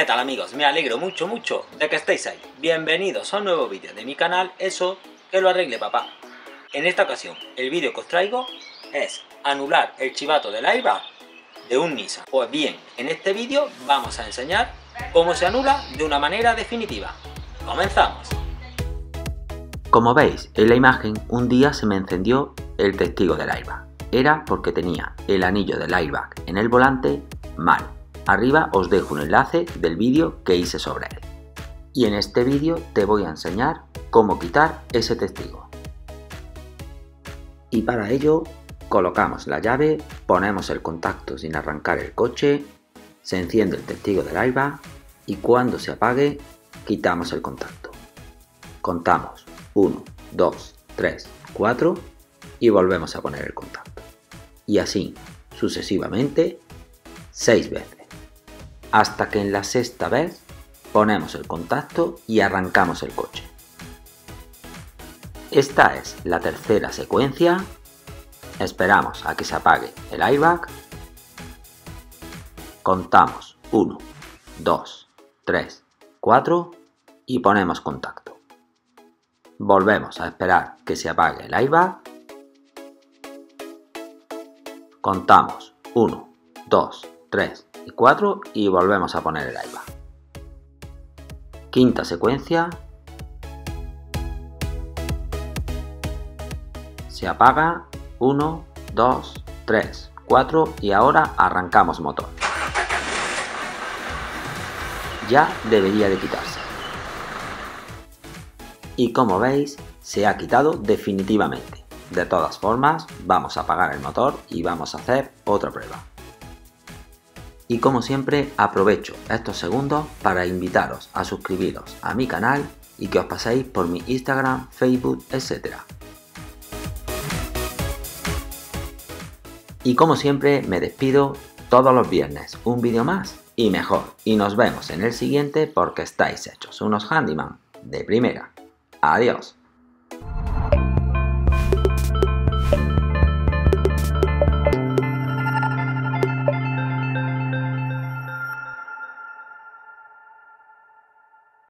¿Qué tal amigos? Me alegro mucho de que estéis ahí. Bienvenidos a un nuevo vídeo de mi canal, Eso que lo arregle papá. En esta ocasión, el vídeo que os traigo es anular el chivato del airbag de un Nissan. Pues bien, en este vídeo vamos a enseñar cómo se anula de una manera definitiva. ¡Comenzamos! Como veis en la imagen, un día se me encendió el testigo del airbag. Era porque tenía el anillo del airbag en el volante mal. Arriba os dejo un enlace del vídeo que hice sobre él. Y en este vídeo te voy a enseñar cómo quitar ese testigo. Y para ello colocamos la llave, ponemos el contacto sin arrancar el coche, se enciende el testigo del airbag y cuando se apague quitamos el contacto. Contamos 1, 2, 3, 4 y volvemos a poner el contacto. Y así sucesivamente 6 veces. Hasta que en la sexta vez ponemos el contacto y arrancamos el coche. Esta es la tercera secuencia. Esperamos a que se apague el airbag. Contamos 1, 2, 3, 4 y ponemos contacto. Volvemos a esperar que se apague el airbag. Contamos 1, 2, 3 y 4 y volvemos a poner el airbag. Quinta secuencia. Se apaga 1, 2, 3, 4 y ahora arrancamos motor. Ya debería de quitarse. Y como veis, se ha quitado definitivamente. De todas formas, vamos a apagar el motor y vamos a hacer otra prueba. Y como siempre, aprovecho estos segundos para invitaros a suscribiros a mi canal y que os paséis por mi Instagram, Facebook, etc. Y como siempre, me despido todos los viernes, un vídeo más y mejor. Y nos vemos en el siguiente porque estáis hechos unos handyman de primera. Adiós.